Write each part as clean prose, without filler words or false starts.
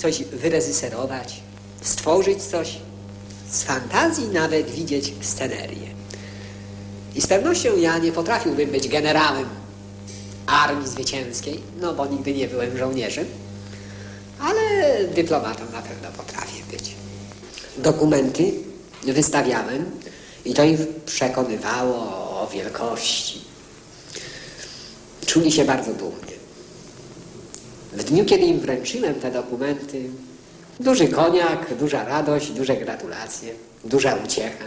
coś wyreżyserować, stworzyć coś, z fantazji nawet widzieć scenerię. I z pewnością ja nie potrafiłbym być generałem armii zwycięskiej, no bo nigdy nie byłem żołnierzem, ale dyplomatą na pewno potrafię być. Dokumenty wystawiałem i to ich przekonywało o wielkości. Czuli się bardzo dumnie. W dniu, kiedy im wręczyłem te dokumenty, duży koniak, duża radość, duże gratulacje, duża uciecha.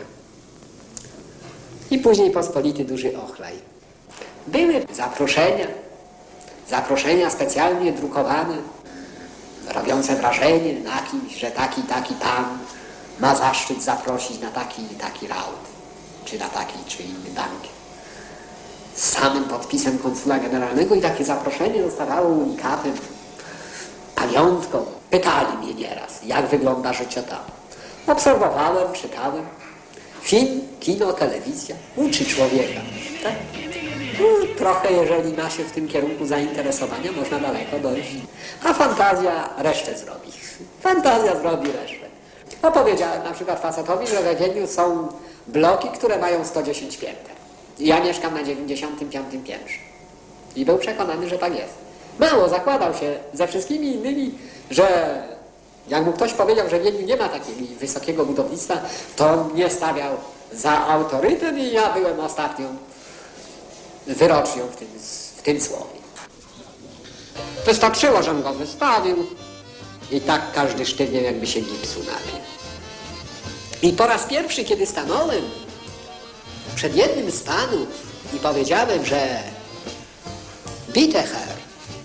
I później pospolity duży ochlaj. Były zaproszenia specjalnie drukowane, robiące wrażenie na kimś, że taki pan ma zaszczyt zaprosić na taki i taki raut, czy na taki czy inny bankiet. Z samym podpisem konsula generalnego i takie zaproszenie zostawało unikatem, pamiątką. Pytali mnie nieraz, jak wygląda życie tam. Obserwowałem, czytałem. Film, kino, telewizja uczy człowieka. Tak? No, trochę, jeżeli ma się w tym kierunku zainteresowania, można daleko dojść. A fantazja resztę zrobi. Fantazja zrobi resztę. Opowiedziałem na przykład facetowi, że we Wiedniu są bloki, które mają 110 pięter. Ja mieszkam na 95 piętrze. I był przekonany, że tak jest. Mało, zakładał się ze wszystkimi innymi, że jak mu ktoś powiedział, że w Wiedniu nie ma takiego wysokiego budownictwa, to on mnie stawiał za autorytet i ja byłem ostatnią wyrocznią w tym słowie. Wystarczyło, żem go wystawił i tak każdy sztywniał, jakby się gipsu napił. I po raz pierwszy, kiedy stanąłem przed jednym z panów i powiedziałem, że bitte Herr,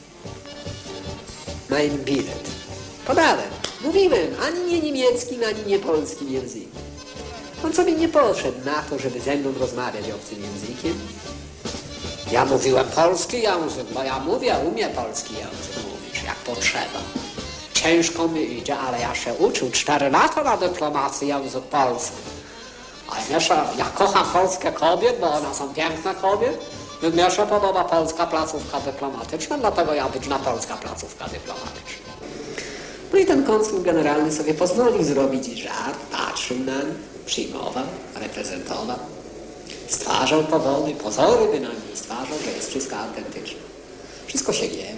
mein bilet. Podałem. Mówiłem ani nie niemieckim, ani nie polskim językiem. On sobie nie poszedł na to, żeby ze mną rozmawiać obcym językiem. Ja mówiłem polski język, bo ja umiem polski język mówić, jak potrzeba. Ciężko mi idzie, ale ja się uczył 4 lata na dyplomacji język polski. A ja kocham polskie kobiety, bo one są piękne kobiety. Mnie się podoba polska placówka dyplomatyczna, dlatego ja być na polska placówka dyplomatyczna. No i ten konsul generalny sobie pozwolił zrobić żart, patrzył na mnie, przyjmował, reprezentował, stwarzał powody, pozory bynajmniej stwarzał, że jest wszystko autentyczne. Wszystko się dzieje.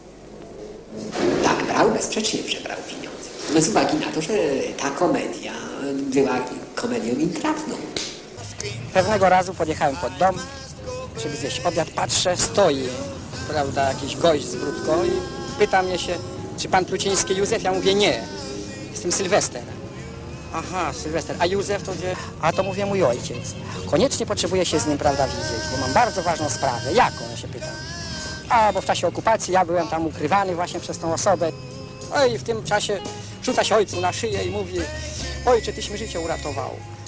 Tak brał, bezsprzecznie przebrał pieniądze. No z uwagi na to, że ta komedia była komedią intratną. Pewnego razu podjechałem pod dom, żeby zjeść obiad, patrzę, stoi, prawda, jakiś gość z brudką i pyta mnie się, czy pan Pluciński Józef? Ja mówię, nie, jestem Sylwester. Aha, Sylwester, a Józef to gdzie? A to mówię, mój ojciec. Koniecznie potrzebuję się z nim, prawda, widzieć, bo mam bardzo ważną sprawę. Jaką? Ja się pytam. A, bo w czasie okupacji ja byłem tam ukrywany właśnie przez tą osobę. No i w tym czasie rzuca się ojcu na szyję i mówi, ojcze, tyś mi życie uratował.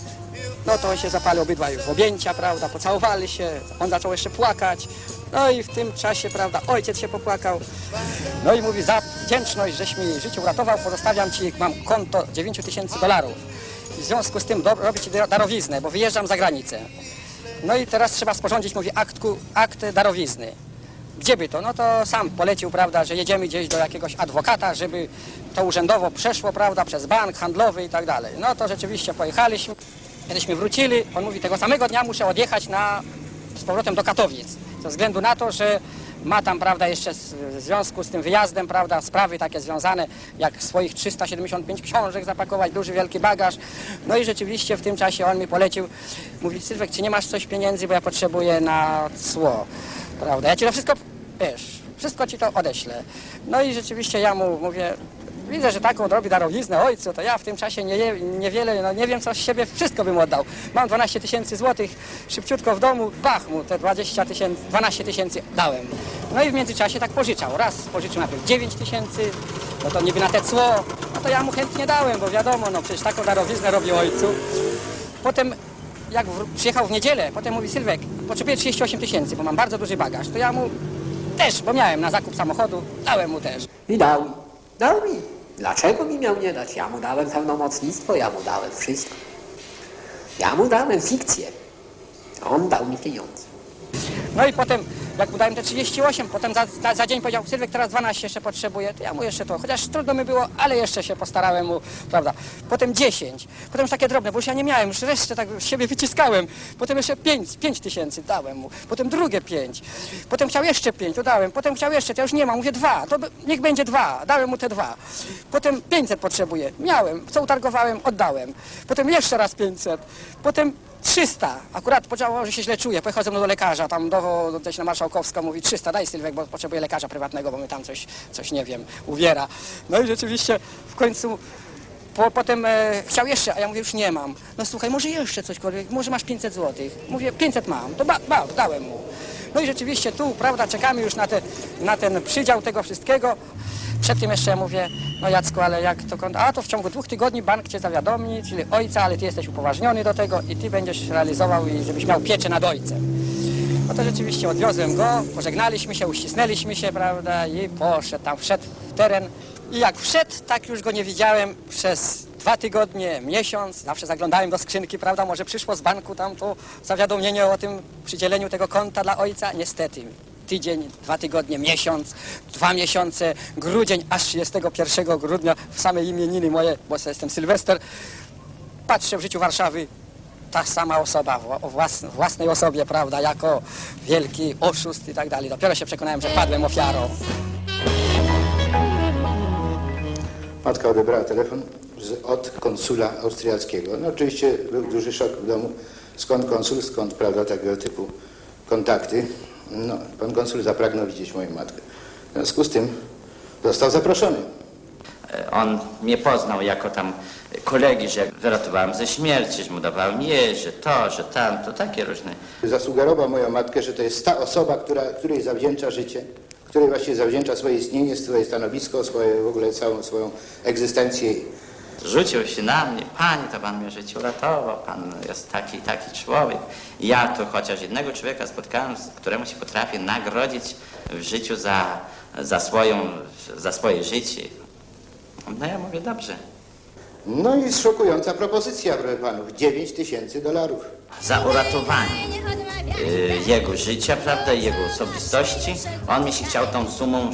No to on się zapalił obydwaj w objęcia, prawda, pocałowali się, on zaczął jeszcze płakać. No i w tym czasie, prawda, ojciec się popłakał. No i mówi, za wdzięczność, żeś mi życie uratował, pozostawiam ci, mam konto $9000. W związku z tym robię ci darowiznę, bo wyjeżdżam za granicę. No i teraz trzeba sporządzić, mówi, akt darowizny. Gdzie by to? No to sam polecił, prawda, że jedziemy gdzieś do jakiegoś adwokata, żeby to urzędowo przeszło, prawda, przez bank handlowy i tak dalej. No to rzeczywiście pojechaliśmy. Kiedyśmy wrócili, on mówi, tego samego dnia muszę odjechać z powrotem do Katowic. Ze względu na to, że ma tam, prawda, jeszcze w związku z tym wyjazdem, prawda, sprawy takie związane, jak swoich 375 książek zapakować, duży, wielki bagaż. No i rzeczywiście w tym czasie on mi polecił, mówi, Sylwek, czy nie masz coś pieniędzy, bo ja potrzebuję na cło, prawda, ja ci to wszystko, wiesz, wszystko ci to odeślę. No i rzeczywiście ja mu mówię, widzę, że taką robi darowiznę ojcu, to ja w tym czasie niewiele, no nie wiem co z siebie, wszystko bym oddał. Mam 12 000 złotych, szybciutko w domu, bach mu te 12 000 dałem. No i w międzyczasie tak pożyczał. Raz pożyczył najpierw 9 000, no to niby na te cło, no to ja mu chętnie dałem, bo wiadomo, no przecież taką darowiznę robi ojcu. Potem jak przyjechał w niedzielę, potem mówi, Sylwek, potrzebuję 38 000, bo mam bardzo duży bagaż. To ja mu też, bo miałem na zakup samochodu, dałem mu też. I dał mi. Dlaczego mi miał nie dać? Ja mu dałem pełnomocnictwo, ja mu dałem wszystko. Ja mu dałem fikcję. On dał mi pieniądze. No i potem, jak mu dałem te 38, potem za dzień powiedział, Sylwek, teraz 12 jeszcze potrzebuję, to ja mu jeszcze to, chociaż trudno mi było, ale jeszcze się postarałem mu, prawda. Potem 10, potem już takie drobne, bo już ja nie miałem, już resztę tak z siebie wyciskałem. Potem jeszcze 5 tysięcy dałem mu, potem drugie 5, potem chciał jeszcze 5, to dałem, potem chciał jeszcze, to ja już nie mam, mówię 2, to niech będzie 2, dałem mu te 2. Potem 500 potrzebuję, miałem, co utargowałem, oddałem. Potem jeszcze raz 500, potem 300, akurat podziałało, że się źle czuję, pojechał ze mną do lekarza, tam gdzieś na Marszałkowską, mówi 300, daj Sylwek, bo potrzebuję lekarza prywatnego, bo mnie tam coś nie wiem, uwiera. No i rzeczywiście w końcu potem chciał jeszcze, a ja mówię, już nie mam. No słuchaj, może jeszcze cośkolwiek, może masz 500 zł. Mówię, 500 mam, to dałem mu. No i rzeczywiście tu, prawda, czekamy już na ten przydział tego wszystkiego. Przed tym jeszcze ja mówię, no Jacku, ale jak to konto? A to w ciągu 2 tygodni bank cię zawiadomi, czyli ojca, ale ty jesteś upoważniony do tego i ty będziesz realizował i żebyś miał pieczę nad ojcem. No to rzeczywiście odwiozłem go, pożegnaliśmy się, uścisnęliśmy się, prawda, i poszedł tam, wszedł w teren. I jak wszedł, tak już go nie widziałem przez 2 tygodnie, miesiąc. Zawsze zaglądałem do skrzynki, prawda, może przyszło z banku tam to zawiadomienie o tym przydzieleniu tego konta dla ojca. Niestety, tydzień, 2 tygodnie, miesiąc, 2 miesiące, grudzień, aż 31 grudnia w same imieniny moje, bo jestem Sylwester. Patrzę w życiu Warszawy, ta sama osoba, o własnej osobie, prawda, jako wielki oszust i tak dalej. Dopiero się przekonałem, że padłem ofiarą. Matka odebrała telefon od konsula austriackiego. No oczywiście był duży szok w domu. Skąd konsul, skąd, prawda, takiego typu kontakty. No, pan konsul zapragnął widzieć moją matkę. W związku z tym został zaproszony. On mnie poznał jako tam kolegi, że wyratowałem ze śmierci, że mu dawałem jeść, że to, że tamto, takie różne. Zasugerował moją matkę, że to jest ta osoba, której zawdzięcza życie, której właściwie zawdzięcza swoje istnienie, swoje stanowisko, w ogóle całą swoją egzystencję. Rzucił się na mnie, pani, to pan mnie życie uratował, pan jest taki człowiek. I ja tu chociaż jednego człowieka spotkałem, któremu się potrafię nagrodzić w życiu za swoje życie. No ja mówię, dobrze. No i szokująca propozycja, proszę panów, $9000. Za uratowanie jego życia, prawda, jego osobistości, on mi się chciał tą sumą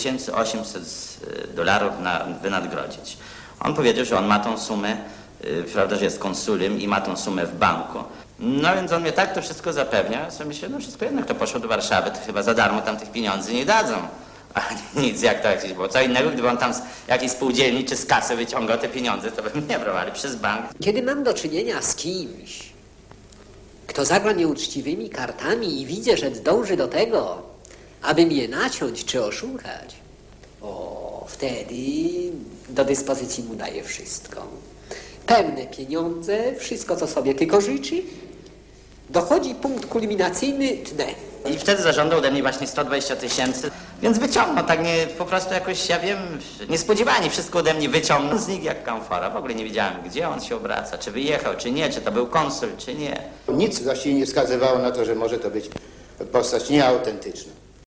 $6800 wynagrodzić. On powiedział, że on ma tą sumę, prawda, że jest konsulem i ma tą sumę w banku. No więc on mnie tak to wszystko zapewnia, ja sobie myślę, no wszystko jednak to poszło do Warszawy, to chyba za darmo tam tych pieniędzy nie dadzą. A nic, jak to jakieś było. Co innego, gdyby on tam z jakiejś spółdzielni czy z kasy wyciągał te pieniądze, to bym nie brał, ale przez bank. Kiedy mam do czynienia z kimś, kto zagra nieuczciwymi kartami i widzę, że dąży do tego, aby mnie naciąć czy oszukać, wtedy do dyspozycji mu daję wszystko. Pełne pieniądze, wszystko co sobie tylko życzy. Dochodzi punkt kulminacyjny, tnę. I wtedy zażądał ode mnie właśnie 120 000, więc wyciągnął tak nie, po prostu jakoś, ja wiem, niespodziewanie wszystko ode mnie wyciągnął z nich jak kamfora. W ogóle nie wiedziałem, gdzie on się obraca, czy wyjechał, czy nie, czy to był konsul, czy nie. Nic właściwie nie wskazywało na to, że może to być postać nieautentyczna.